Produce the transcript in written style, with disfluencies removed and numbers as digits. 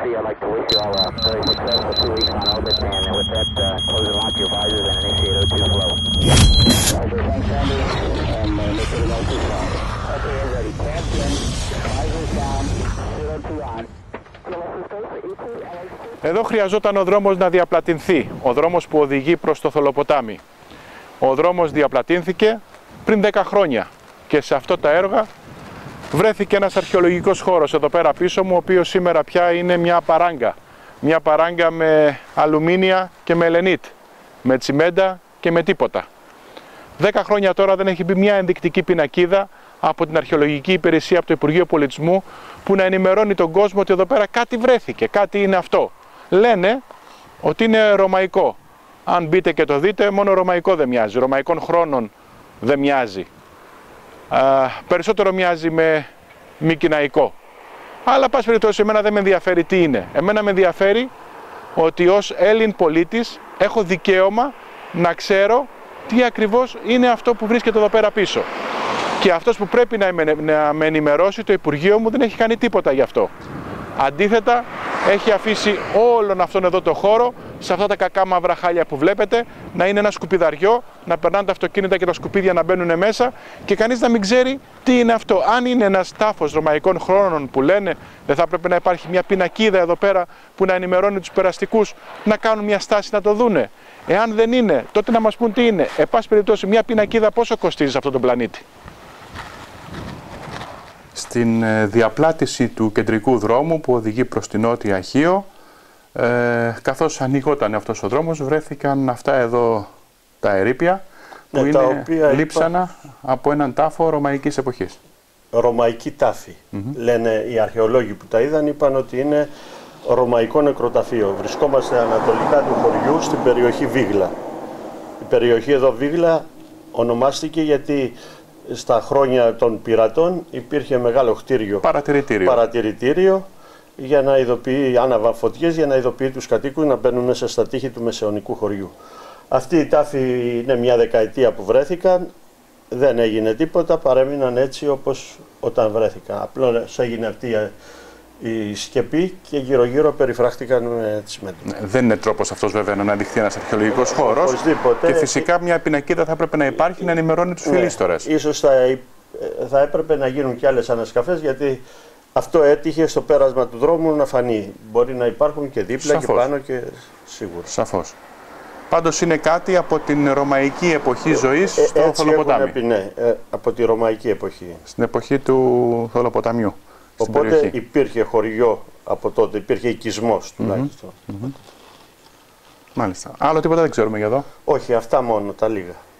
RC, I'd like to wish you all a very successful 2 weeks on orbit, and with that, close and lock your visors and initiate O2 flow. Roger, thanks, Andy, and make sure to go too far. Okay, ready. Tabs in, visors down, 02 on. Εδώ χρειαζόταν ο δρόμος να διαπλατηνθεί, ο δρόμος που οδηγεί προς το Θολοποτάμι. Ο δρόμος διαπλατύνθηκε πριν 10 χρόνια και σε αυτό τα έργα βρέθηκε ένας αρχαιολογικός χώρος εδώ πέρα πίσω μου, ο οποίος σήμερα πια είναι μια παράγκα. Μια παράγκα με αλουμίνια και με ελενίτ, με τσιμέντα και με τίποτα. 10 χρόνια τώρα δεν έχει μπει μια ενδεικτική πινακίδα από την Αρχαιολογική Υπηρεσία, από το Υπουργείο Πολιτισμού, που να ενημερώνει τον κόσμο ότι εδώ πέρα κάτι βρέθηκε, κάτι είναι αυτό. Λένε ότι είναι ρωμαϊκό. Αν μπείτε και το δείτε, μόνο ρωμαϊκό δεν μοιάζει, ρωμαϊκών χρόνων δεν μοιάζει. Περισσότερο μοιάζει με μικηναϊκό. Αλλά πάση περιπτώσει, εμένα δεν με ενδιαφέρει τι είναι. Εμένα με ενδιαφέρει ότι ως Έλλην πολίτης έχω δικαίωμα να ξέρω τι ακριβώς είναι αυτό που βρίσκεται εδώ πέρα πίσω. Και αυτός που πρέπει να με ενημερώσει, το Υπουργείο μου, δεν έχει κάνει τίποτα γι' αυτό. Αντίθετα, έχει αφήσει όλον αυτόν εδώ το χώρο, σε αυτά τα κακά μαύρα χάλια που βλέπετε, να είναι ένα σκουπιδαριό, να περνάνε τα αυτοκίνητα και τα σκουπίδια να μπαίνουν μέσα και κανείς να μην ξέρει τι είναι αυτό. Αν είναι ένας τάφος ρωμαϊκών χρόνων που λένε, δεν θα έπρεπε να υπάρχει μια πινακίδα εδώ πέρα που να ενημερώνει τους περαστικούς να κάνουν μια στάση να το δούνε. Εάν δεν είναι, τότε να μας πούν τι είναι. Εν πάση περιπτώσει, μια πινακίδα πόσο κοστίζει σε αυτόν τον πλανήτη? Στην διαπλάτηση του κεντρικού δρόμου που οδηγεί προς την Νότια Αχείο, καθώς ανοιγόταν αυτός ο δρόμος, βρέθηκαν αυτά εδώ τα ερείπια που είναι λείψανα από έναν τάφο ρωμαϊκής εποχής. Ρωμαϊκή τάφη. Λένε οι αρχαιολόγοι που τα είδαν, είπαν ότι είναι ρωμαϊκό νεκροταφείο. Βρισκόμαστε ανατολικά του χωριού στην περιοχή Βίγλα. Η περιοχή εδώ Βίγλα ονομάστηκε γιατί στα χρόνια των πειρατών υπήρχε μεγάλο κτίριο παρατηρητήριο για να ειδοποιεί, άναβαν φωτιές για να ειδοποιεί τους κατοίκους να μπαίνουν μέσα στα τείχη του μεσαιωνικού χωριού. Αυτή η τάφη είναι μια δεκαετία που βρέθηκαν, δεν έγινε τίποτα, παρέμειναν έτσι όπως όταν βρέθηκαν. Απλώς έγινε αυτή η σκεπή και γύρω-γύρω περιφράχτηκαν με τσιμέντο. Δεν είναι τρόπος αυτός βέβαια να αναδειχθεί ένας αρχαιολογικός χώρος. Οπωσδήποτε. Και φυσικά μια πινακίδα θα έπρεπε να υπάρχει να ενημερώνει τους φιλίστορες. Ίσως θα έπρεπε να γίνουν και άλλες ανασκαφές, γιατί αυτό έτυχε στο πέρασμα του δρόμου να φανεί. Μπορεί να υπάρχουν και δίπλα. Σαφώς. Και πάνω και σίγουρα. Σαφώς. Πάντως είναι κάτι από την ρωμαϊκή εποχή ζωής στο Θολοποτάμι. Ναι, από τη ρωμαϊκή εποχή. Στην εποχή του Θολοποταμιού. Οπότε υπήρχε χωριό από τότε, υπήρχε οικισμός τουλάχιστον. Μάλιστα. Άλλο τίποτα δεν ξέρουμε για εδώ? Όχι, αυτά μόνο, τα λίγα.